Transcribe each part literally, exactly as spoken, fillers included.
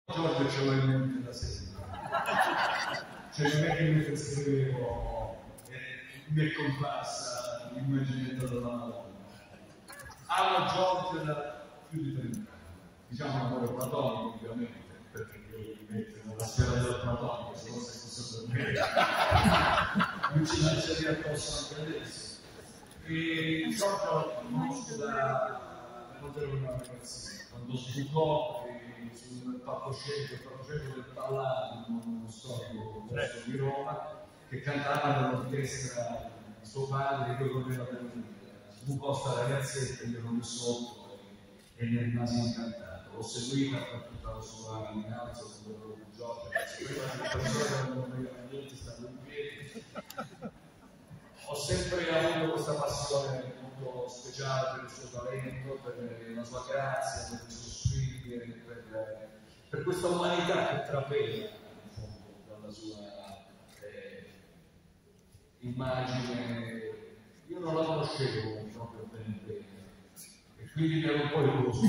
Giorgio ce l'ho in mente da sempre. Cioè non è che mi pensavo, eh, mi è comparsa l'immaginetta della Madonna. Amo Giorgio da più di trenta anni, diciamo un amore platonico ovviamente, perché io mi metto nella sfera del platonico, se non fosse per me, non ci lascerei addosso anche adesso. E Giorgio lo conosco da quando ero una ragazzina, quando sbucò sul palcoscenico, il palcoscenico del Palladium, uno storico posto di Roma, che cantava nell'orchestra di suo padre, che poi correva per lui. Sbucò sta ragazzetta, io ero lì sotto e, e ne rimasi incantato. L'ho seguita per tutta la sua innalzo, quando ero con Giorgio, prima di persone non avevano niente, stavo in piedi. Ho sempre avuto questa passione molto speciale per il suo talento, per la sua grazia, per il suo spirito, per, per questa umanità che trapela in fondo dalla sua eh, immagine. Io non la conoscevo proprio bene bene e quindi mi ero un po' illuso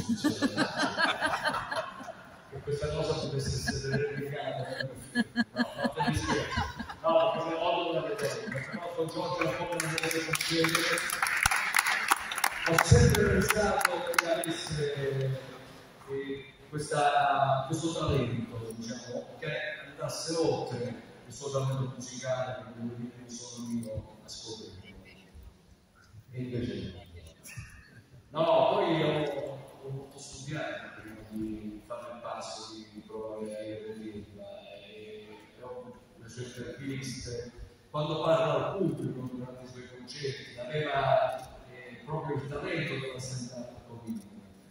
che questa cosa potesse essere replicata. No, no, te mi spiego. No, come modo da vedere, però con Giorgio un po' non deve succedere. Ho sempre pensato che avesse eh, questa, questo talento, diciamo, che andasse oltre il suo talento musicale, che quello di cui sono io a scoprire. E invece no, poi ho, ho molto studiato prima di fare il passo di provare a rivederla e ho le sue interviste, quando parla al pubblico durante i suoi concerti, aveva eh, proprio il talento della stand-up comedy.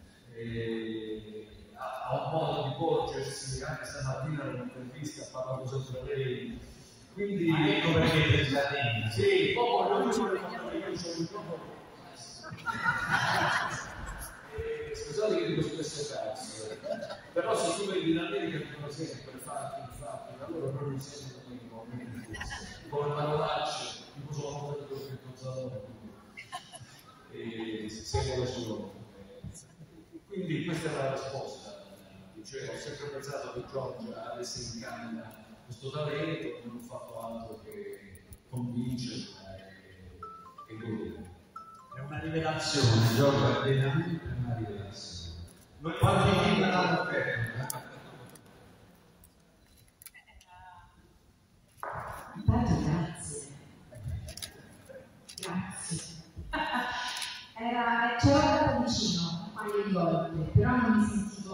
Ha, ha un modo di porgersi, anche stamattina nell'intervista ha parlato sempre lei. Quindi ah, ecco perché è la lei. Sì, poi non ci vuole fare io c'ho il microfono. Eh, scusate che dico spesso cazzo, eh. Però se tu vedi in America dicono sempre fatti, fatti, allora proprio mi sento come in momenti come parolacce, tipo sono molto quello che Gonzalo e siamo da solo. Quindi questa è la risposta, cioè ho sempre pensato che Giorgio avesse in canna questo talento, non ho fatto altro che convincerla e, e godere. È una rivelazione, Giorgio, è veramente una rivelazione. Noi quanti film l'hanno aperto? Intanto grazie. Grazie. Era, c'ero andata vicino un paio di volte, però non mi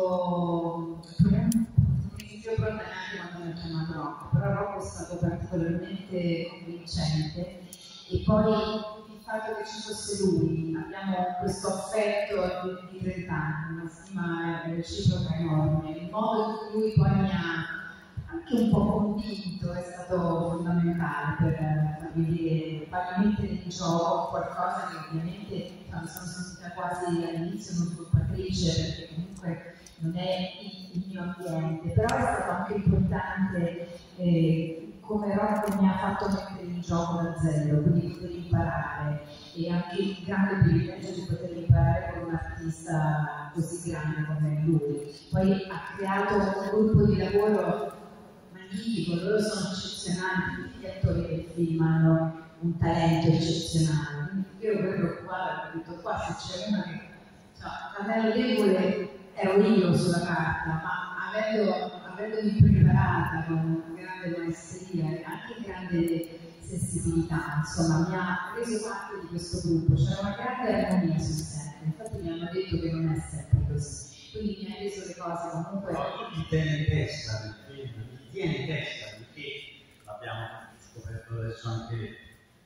sentivo non mi sentivo pronta neanche quando mi ha chiamato Rocco, però Rocco è stato particolarmente convincente e poi il fatto che ci fosse lui, abbiamo questo affetto di trenta anni, una stima reciproca enorme, il modo in cui lui poi mi ha anche un po' convinto è stato fondamentale per farmi dire, farmi mettere in gioco qualcosa che ovviamente mi sono sentita quasi all'inizio un'usurpatrice perché comunque non è il, il mio ambiente, però è stato anche importante eh, come Rocco mi ha fatto mettere in gioco da zero, quindi poter imparare e anche il grande privilegio di poter imparare con un artista così grande come lui. Poi ha creato un gruppo di lavoro magnifico, loro sono eccezionali, tutti gli attori del film hanno un talento eccezionale. Quindi io ero preoccupata, ho detto qua se c'è una che cioè, l'anello debole ero io sulla carta, ma avendo, avendomi preparata con grande maestria e anche grande sensibilità, insomma, mi ha reso parte di questo gruppo, c'era una grande armonia sul set, infatti mi hanno detto che non è sempre così, quindi mi ha reso le cose comunque... No, ti tiene in testa, perché ti tiene in testa, perché l'abbiamo scoperto adesso anche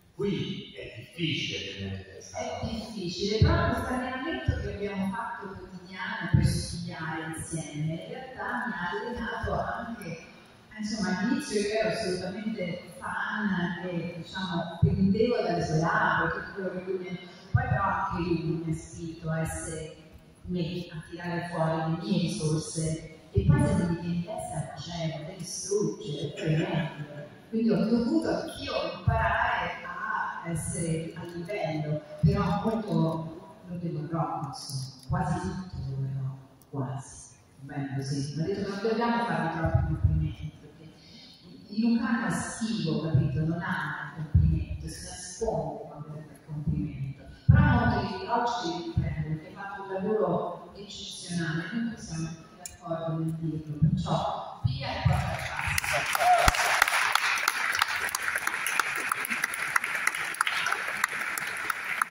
qui, è difficile tenere in testa. È difficile, però questo allenamento che abbiamo fatto quotidiano per studiare insieme, in realtà mi ha allenato anche, insomma, all'inizio io ero assolutamente fan e diciamo pendevo dalle sue labbra, tutto quello che lui mi ha... Poi però anche lui mi ha spinto a essere me, a tirare fuori le mie risorse e poi se non mi tieni in testa facevo, te distrugge, è tremendo. Quindi ho dovuto anch'io imparare a essere a livello, però molto lo devo Rocco, quasi tutto lo devo, quasi. bene così, mi ha detto che non dobbiamo fare troppi complimenti, perché il lucano è schivo, capito? Non ama il complimento, si nasconde quando è il complimento. Però molto di oggi devi riprendere, perché hai fatto un lavoro eccezionale, noi siamo tutti d'accordo nel dirlo, perciò piglia e porta a casa.